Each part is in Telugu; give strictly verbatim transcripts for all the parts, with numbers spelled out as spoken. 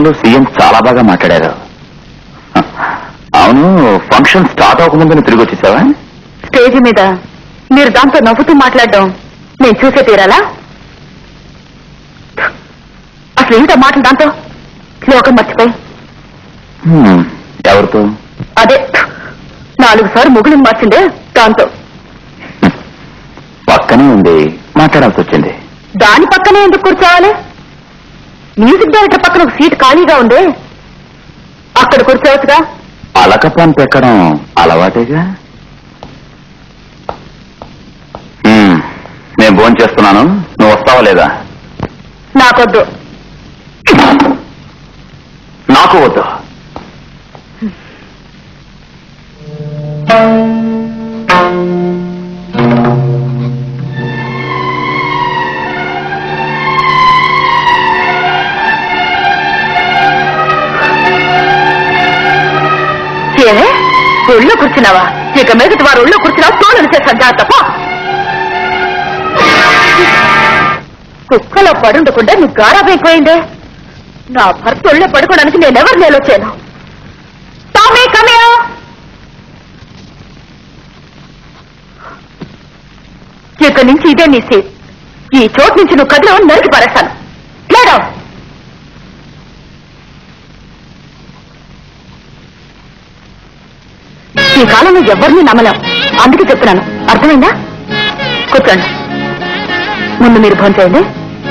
విషయంలో సీఎం చాలా బాగా మాట్లాడారు. అవును, ఫంక్షన్ స్టార్ట్ అవ్వకముందని తిరిగి వచ్చేసావా? స్టేజ్ మీద మీరు దాంతో నవ్వుతూ మాట్లాడడం నేను చూసే తీరాలా? అసలు ఏంటో మాటలు దాంతో లోకం మర్చిపోయి. ఎవరితో? అదే నాలుగు సార్లు ముగులిని మార్చిందే దాంతో. పక్కనే ఉంది, మాట్లాడాల్సి వచ్చింది. దాని పక్కనే ఎందుకు కూర్చోవాలి? మ్యూజిక్ డైరెక్టర్ పక్కన ఒక సీట్ ఖాళీగా ఉంది, అక్కడ కూర్చోవచ్చుగా. అలకపాన్ పెక్కడం అలవాటేగా. నేను భోజనం చేస్తున్నాను, నువ్వు వస్తావా లేదా? నాకొద్దు. నాకు వద్దు. ఏమే ఒళ్ళో కూర్చున్నావా? ఇక మీదటి వారు ఒళ్ళో కూర్చున్నావు, తోలు చేస్తాను జాగ్రత్త. కుక్కలో పడుండకుండా నీకు గారాబైపోయిందే. నా భర్త ఒళ్ళో పడుకోవడానికి నేనెవరు నేలొచ్చాను. Tommy come here. ఇక నుంచి ఇదే నీ సీట్. ఈ చోటు నుంచి నువ్వు కదిలో నరికి పారేస్తాను. లేదా ఈ కాలంలో ఎవరిని నమ్మలేం, అందుకే చెప్తున్నాను. అర్థమైందా? కూర్చోండి. ముందు మీరు భోజనం చేయండి.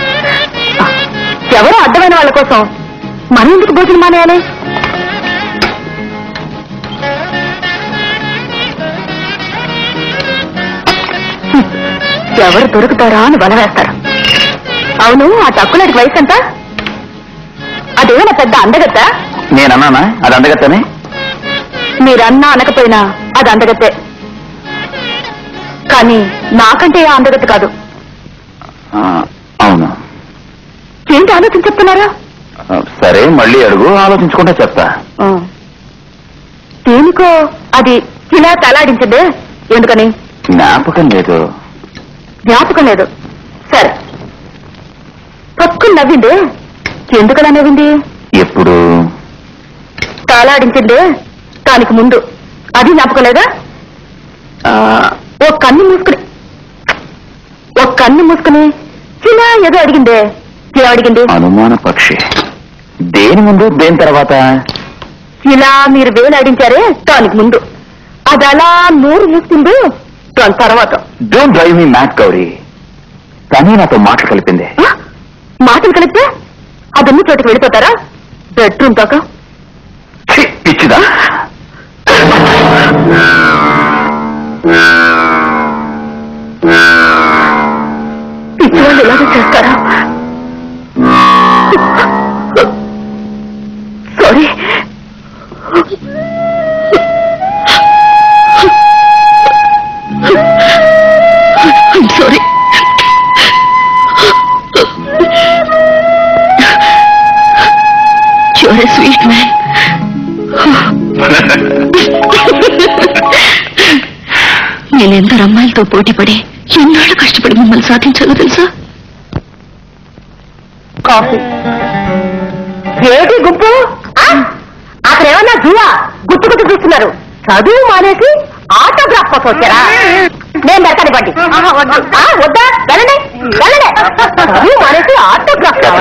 ఎవరో అడ్డమైన వాళ్ళ కోసం మనం ఎందుకు భోజనం మానేయాలి? ఎవరు దొరుకుతారా అని బల వేస్తారు. అవును, ఆ తక్కువకి వయసు ఎంత? అదేమైనా పెద్ద అందగత్తా? నేనన్నానా అది అందగత్తనే? మీరన్నా అనకపోయినా అది అందగత్తే, కానీ నాకంటే ఏ అందగత్త కాదు. అవును. ఏంటి ఆలోచన చెప్తున్నారా? సరే, మళ్ళీ అడుగు, ఆలోచించుకుంటే చెప్తా. దేనికో అది ఇలా తలాడించదే, ఎందుకని? జ్ఞాపకం లేదు. జ్ఞాపకం లేదు, సరే. పక్కుని నవ్విందే, ఎందుకలా నవ్వింది? ఎప్పుడు? తలాడించిందే దానికి ముందు, అది జ్ఞాపకం లేదా? ఓ కన్ను మూసుకుని ఓ కన్ను మూసుకుని చిన్న ఏదో అడిగిందే. ఏం అడిగింది? అనుమాన పక్షి. దేని ముందు, దేని తర్వాత? ఇలా మీరు వేలాడించారే దానికి ముందు, అది అలా నూరు మూసుకుంది దాని తర్వాత. Don't drive me mad Gowri. కానీ నాతో మాటలు కలిపింది. మాటలు కలిపితే అదన్నీ చోటుకి వెళ్ళిపోతారా? బెడ్రూమ్ దాకా. పిచ్చిదా? పిచ్చి వాళ్ళు ఇలాగే చేస్తారా? Sorry. Sorry. You're a sweet man. నేనెందరు అమ్మాయిలతో పోటీపడి ఎన్నాళ్ళు కష్టపడి మిమ్మల్ని సాధించాలో తెలుసా? కాఫీ. ఏమిటి గుంపు? అక్కడ ఏమన్నా జూవా గుర్తు గుర్తు చూస్తున్నారు? చదువు మానేసి ఆటోగ్రాఫ్ కోసం వచ్చారా? నేను పెడతాను ఇవ్వండి. వద్దా? వెళ్ళండి వెళ్ళండి. చదువు మానేసి ఆటోగ్రాఫ్